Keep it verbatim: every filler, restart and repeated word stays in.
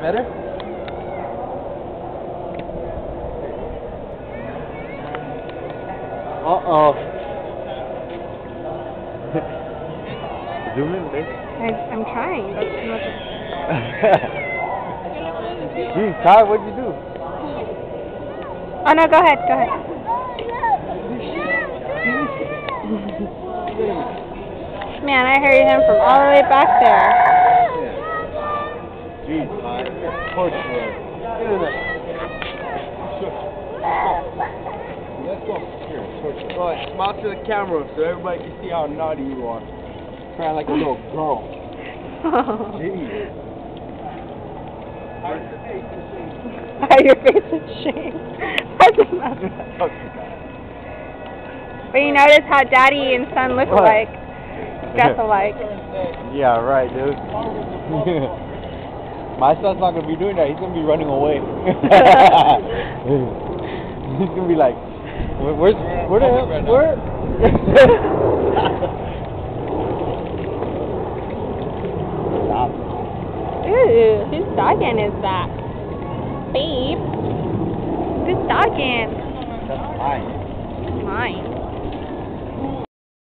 Better? Uh-oh. Zoom in, babe. I, I'm trying, but it's not. Jeez, Ty, what'd you do? Oh no, go ahead, go ahead. Man, I heard him from all the way back there. Jeez, Ty. Torch road. Get in there. Let's go. Here, torch road. Go ahead, smile to the camera so everybody can see how naughty you are. Crying like a little girl. Jeez. Hide your face in shame. That's enough. But you notice how daddy and son look What? alike. Dress alike. Yeah, right, dude. My son's not gonna be doing that. He's gonna be running away. He's gonna be like, where, where's, where the hell, where? Stop. Ooh, whose doggy is that? Babe, whose doggy? That's mine. Mine.